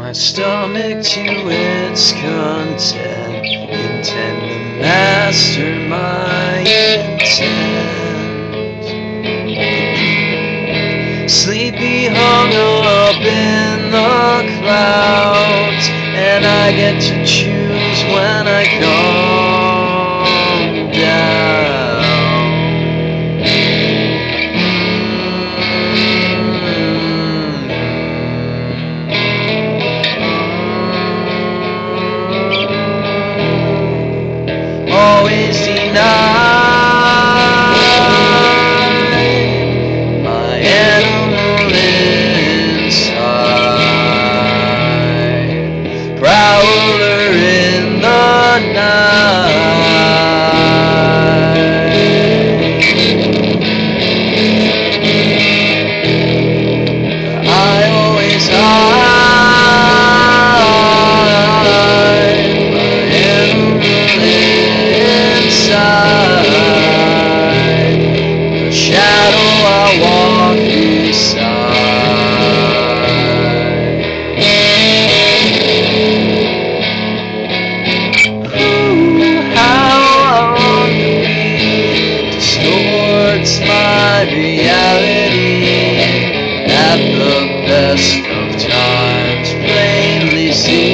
my stomach to its content, intend to master my intent. Sleepy hung up in the clouds, and I get to choose when I come down. Always denied my animal inside, prowler in the night. I always hide my animal inside, the shadow I walk beside. Ooh, how I want to be distorts my reality at the best of times, plainly see.